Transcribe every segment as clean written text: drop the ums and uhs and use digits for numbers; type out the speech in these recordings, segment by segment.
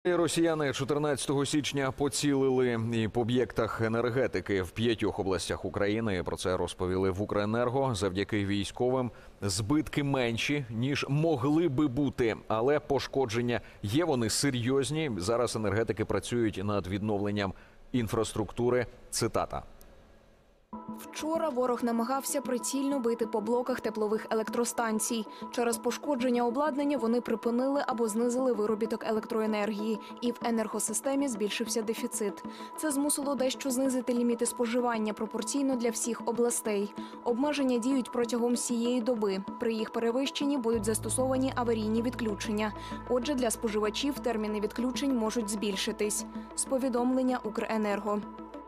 Росіяни 14 січня поцілили і по об'єктах енергетики в 5 областях України. Про це розповіли в Укренерго. Завдяки військовим збитки менші, ніж могли би бути. Але пошкодження є, вони серйозні. Зараз енергетики працюють над відновленням інфраструктури. Цитата. Вчора ворог намагався прицільно бити по блоках теплових електростанцій. Через пошкодження обладнання вони припинили або знизили виробіток електроенергії. І в енергосистемі збільшився дефіцит. Це змусило дещо знизити ліміти споживання пропорційно для всіх областей. Обмеження діють протягом всієї доби. При їх перевищенні будуть застосовані аварійні відключення. Отже, для споживачів терміни відключень можуть збільшитись. З повідомлення Укренерго.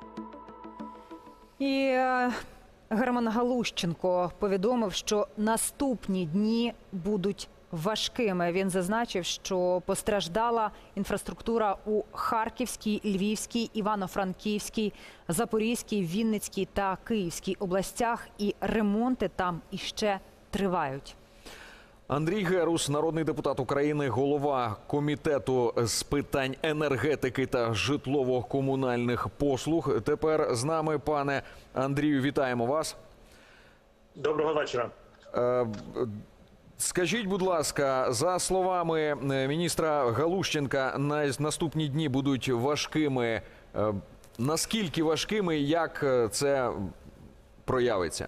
І Герман Галущенко повідомив, що наступні дні будуть важкими. Він зазначив, що постраждала інфраструктура у Харківській, Львівській, Івано-Франківській, Запорізькій, Вінницькій та Київській областях. І ремонти там іще тривають. Андрій Герус, народний депутат України, голова Комітету з питань енергетики та житлово-комунальних послуг. Тепер з нами, пане Андрію, вітаємо вас. Доброго вечора. Скажіть, будь ласка, за словами міністра Галущенка, наступні дні будуть важкими. Наскільки важкими і як це проявиться?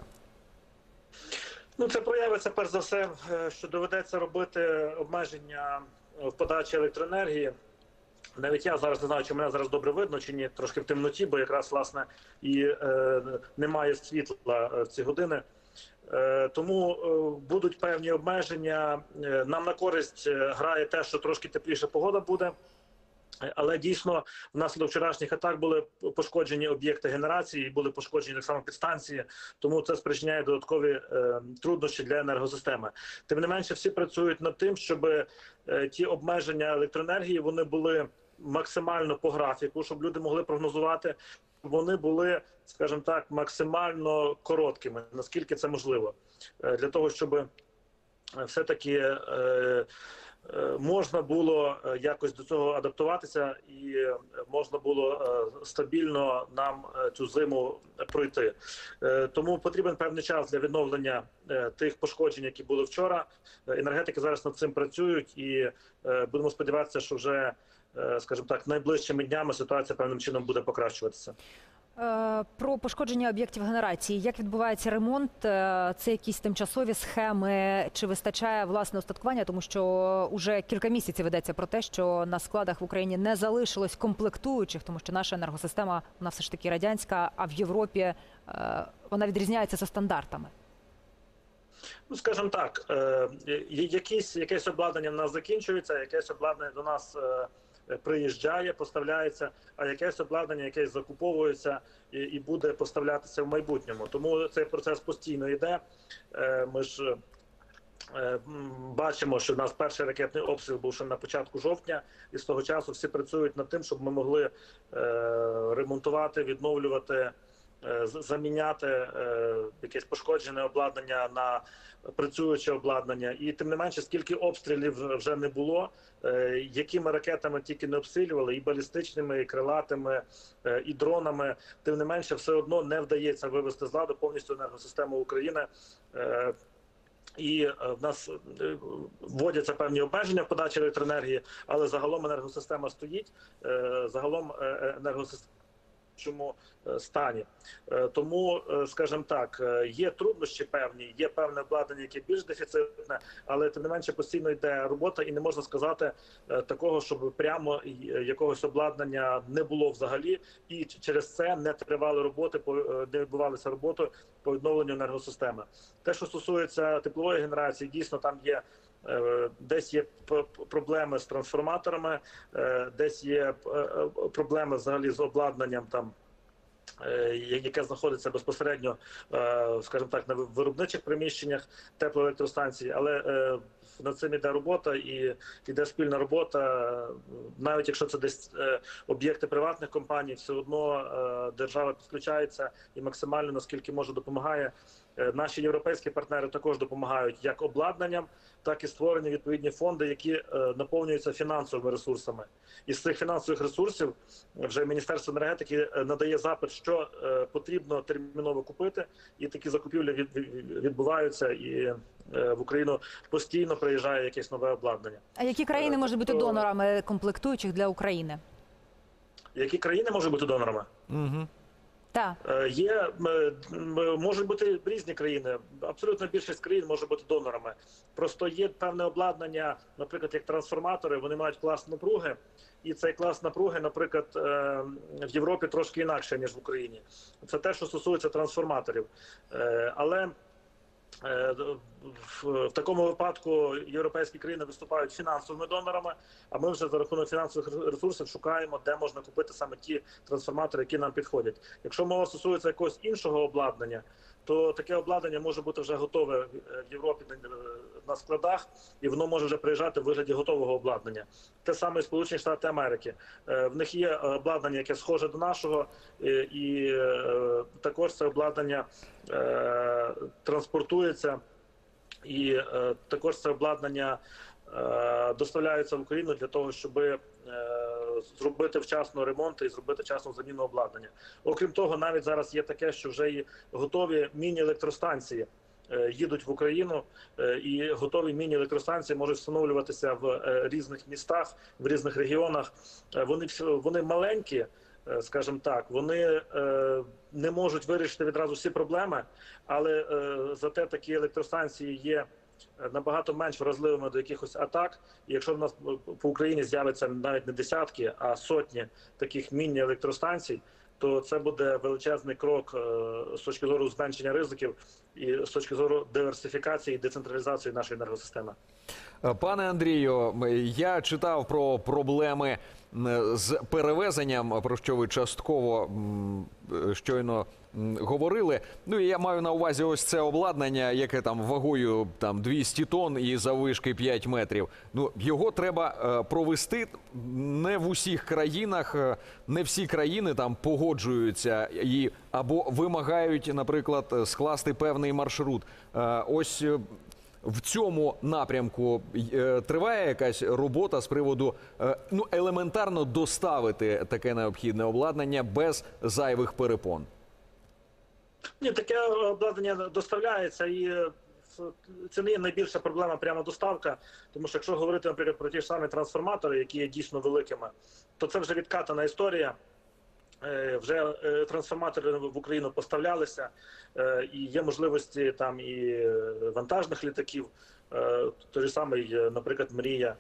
Це проявиться, перш за все, що доведеться робити обмеження в подачі електроенергії. Навіть я зараз не знаю, чи мене зараз добре видно, чи ні, трошки в темноті, бо якраз, власне, і немає світла в ці години. Тому будуть певні обмеження. Нам на користь грає те, що трошки тепліша погода буде. Але дійсно внаслідок вчорашніх атак були пошкоджені об'єкти генерації, були пошкоджені так само підстанції, тому це спричиняє додаткові труднощі для енергосистеми. Тим не менше, всі працюють над тим, щоб ті обмеження електроенергії вони були максимально по графіку, щоб люди могли прогнозувати, щоб вони були, скажімо так, максимально короткими, наскільки це можливо, для того, щоб все-таки можна було якось до цього адаптуватися і можна було стабільно нам цю зиму пройти. Тому потрібен певний час для відновлення тих пошкоджень, які були вчора. Енергетики зараз над цим працюють і будемо сподіватися, що вже, скажімо так, найближчими днями ситуація певним чином буде покращуватися. Про пошкодження об'єктів генерації. Як відбувається ремонт? Це якісь тимчасові схеми? Чи вистачає власне устаткування? Тому що вже кілька місяців ведеться про те, що на складах в Україні не залишилось комплектуючих, тому що наша енергосистема, вона все ж таки радянська, а в Європі вона відрізняється за стандартами. Скажімо так, якесь обладнання в нас закінчується, якесь обладнання до нас приїжджає, поставляється, а якесь обладнання, якесь закуповується і буде поставлятися в майбутньому. Тому цей процес постійно йде. Ми ж бачимо, що в нас перший ракетний обстріл був ще на початку жовтня, і з того часу всі працюють над тим, щоб ми могли ремонтувати, відновлювати, заміняти якесь пошкоджене обладнання на працююче обладнання. І тим не менше, скільки обстрілів вже не було, якими ракетами тільки не обстрілювали, і балістичними, і крилатими, і дронами, тим не менше, все одно не вдається вивести з ладу повністю енергосистему України. І в нас вводяться певні обмеження в подачі електроенергії, але загалом енергосистема стоїть, загалом енергосистема чому стані. Тому, скажімо так, є труднощі певні, є певне обладнання, яке більш дефіцитне, але тим не менше постійно йде робота і не можна сказати такого, щоб прямо якогось обладнання не було взагалі і через це не тривали роботи, не відбувалися роботи по відновленню енергосистеми. Те, що стосується теплової генерації, дійсно там є десь є проблеми з трансформаторами, десь є проблеми взагалі з обладнанням, там, яке знаходиться безпосередньо, скажімо так, на виробничих приміщеннях теплоелектростанцій, але над цим іде робота і йде спільна робота. Навіть якщо це десь об'єкти приватних компаній, все одно держава підключається і максимально, наскільки може, допомагає Наші європейські партнери також допомагають як обладнанням, так і створені відповідні фонди, які наповнюються фінансовими ресурсами. Із цих фінансових ресурсів вже Міністерство енергетики надає запит, що потрібно терміново купити, і такі закупівлі відбуваються, і в Україну постійно приїжджає якесь нове обладнання. А які країни можуть бути донорами комплектуючих для України? Які країни можуть бути донорами? Угу. Так. Можуть бути різні країни. Абсолютно більшість країн може бути донорами. Просто є певне обладнання, наприклад, як трансформатори, вони мають клас напруги. І цей клас напруги, наприклад, в Європі трошки інакше, ніж в Україні. Це те, що стосується трансформаторів. Але в такому випадку європейські країни виступають фінансовими донорами, а ми вже за рахунок фінансових ресурсів шукаємо, де можна купити саме ті трансформатори, які нам підходять. Якщо мова стосується якогось іншого обладнання, то таке обладнання може бути вже готове в Європі на складах, і воно може вже приїжджати в вигляді готового обладнання. Те саме і Сполучені Штати Америки. В них є обладнання, яке схоже до нашого, і також це обладнання транспортується, і також це обладнання доставляються в Україну для того, щоб зробити вчасно ремонт і зробити вчасну заміну обладнання. Окрім того, навіть зараз є таке, що вже і готові міні-електростанції їдуть в Україну, і готові міні-електростанції можуть встановлюватися в різних містах, в різних регіонах. Вони маленькі, скажімо так, вони не можуть вирішити відразу всі проблеми, але зате такі електростанції є набагато менш вразливими до якихось атак. І якщо в нас по Україні з'явиться навіть не десятки, а сотні таких міні-електростанцій, то це буде величезний крок з точки зору зменшення ризиків і з точки зору диверсифікації і децентралізації нашої енергосистеми. Пане Андрію, я читав про проблеми з перевезенням, про що ви частково щойно говорили. Ну, і я маю на увазі ось це обладнання, яке там вагою 200 тонн і заввишки 5 метрів. Ну, його треба провести не в усіх країнах, не всі країни там погоджуються і або вимагають, наприклад, скласти певний маршрут. Ось в цьому напрямку триває якась робота з приводу елементарно доставити таке необхідне обладнання без зайвих перепон? Ні, таке обладнання доставляється, і це не є найбільша проблема прямо доставка, тому що якщо говорити, наприклад, про ті ж самі трансформатори, які є дійсно великими, то це вже відкатана історія. Вже трансформатори в Україну поставлялися, і є можливості там і вантажних літаків, той же самий, наприклад, «Мрія»,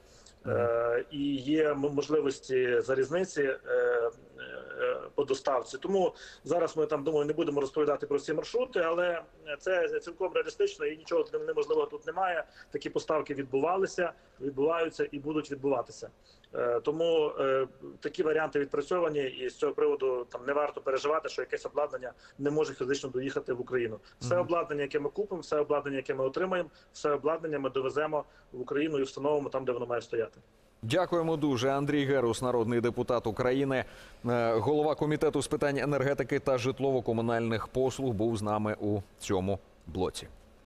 і є можливості залізниці по доставці. Тому зараз ми там, думаю, не будемо розповідати про ці маршрути, але це цілком реалістично і нічого неможливого тут немає. Такі поставки відбуваються і будуть відбуватися. Тому такі варіанти відпрацьовані, і з цього приводу там не варто переживати, що якесь обладнання не може фізично доїхати в Україну. Все обладнання, яке ми купимо, все обладнання, яке ми отримаємо, все обладнання ми довеземо в Україну і встановимо там, де воно має стояти. Дякуємо дуже. Андрій Герус, народний депутат України, голова Комітету з питань енергетики та житлово-комунальних послуг, був з нами у цьому блоці.